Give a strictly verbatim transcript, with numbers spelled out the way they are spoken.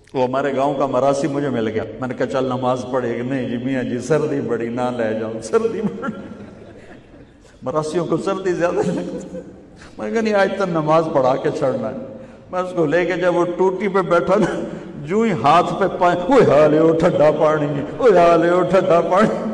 वो हमारे गांव का मरासी मुझे मिल गया, मैंने कहा चल नमाज पढ़ेगी। नहीं जी मियाँ जी सर्दी बड़ी, ना ले जाओ सर्दी बड़ी। मरासियों को सर्दी ज्यादा लगती। मैंने कहा नहीं आज तो नमाज पढ़ा के छोड़ना है। मैं उसको लेके जब वो टूटी पे बैठा ना, जू ही हाथ पे पाए, वो हाले वो ठंडा पानी, वो हाले वो ठंडा पानी।